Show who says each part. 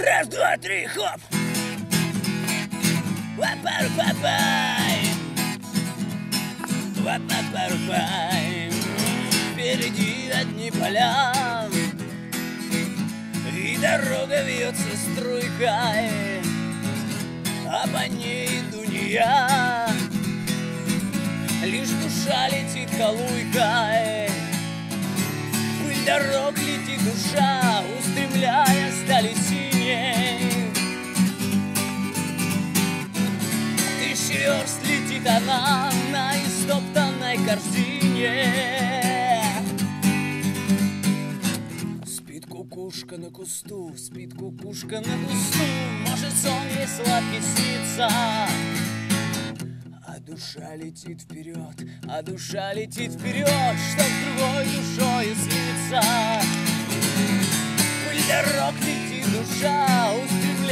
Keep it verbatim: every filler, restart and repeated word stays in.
Speaker 1: Раз, два, три, хоп! Ва-пару-па-пай! Ва-па-пару-пай! Впереди одни поля, и дорога вьется струйкой, а по ней иду не я, лишь душа летит халуйкой. Пыль дорог летит душа, устремляя стали синей. Тысячи верст летит она на истоптанной корзине. Спит кукушка на кусту, спит кукушка на кусту, может, сон ей сладкий снится. А душа летит вперед, а душа летит вперед, чтоб другой душою слиться. Пыль дорог летит душа, устремляя